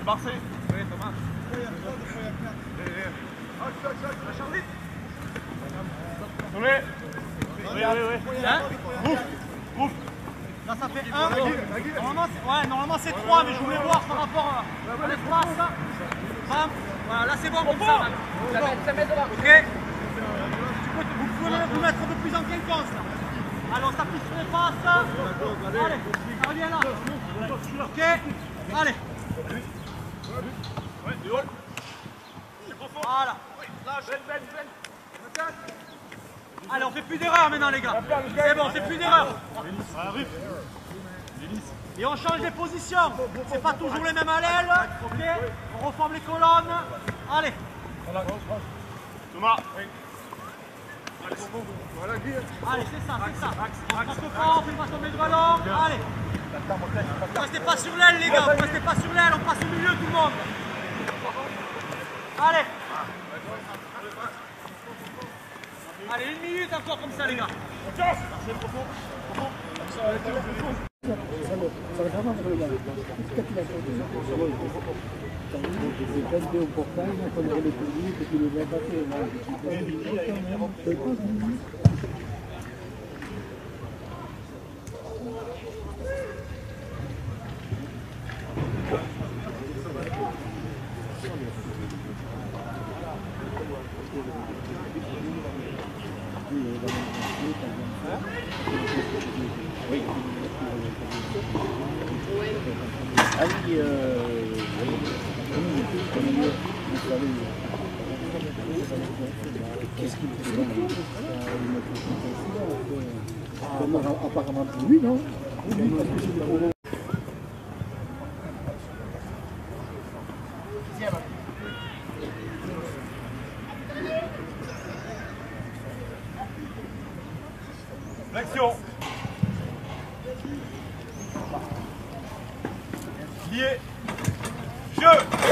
C'est Marseille. Oui, Thomas. Oui. Hein? Ouf. Là ça fait 1. Normalement c'est 3, mais je voulais voir par rapport à l'espace. Bam. Voilà, là c'est bon comme ça. Ça met devant. Ok. Vous pouvez vous mettre un peu plus en quinconce là. Allez, on s'appuie sur les faces. Allez, ça revient là. Ok. Allez. Voilà. Allez, on fait plus d'erreurs maintenant les gars. C'est bon, on fait plus d'erreurs. Et on change les positions. C'est pas toujours les mêmes allèles. Ok. On reforme les colonnes. Allez. Thomas. Allez, c'est ça, c'est ça. On ne passe pas, on fait pas tomber le ballon. Allez. Ne restez pas sur l'aile les gars, ne restez pas sur l'aile, on passe au milieu tout le monde. Allez. Allez, 1 minute encore comme ça les gars. Au portail, on connaît le public et puis le va passer. Oui. Ah oui, qu'est-ce qu'il fait? Apparemment pour lui, non? L'action. Lié. Jeu.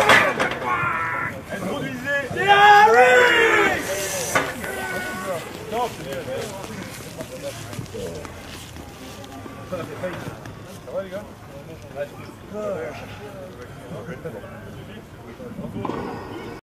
Introduisez. Non, c'est bien. Ça va les gars?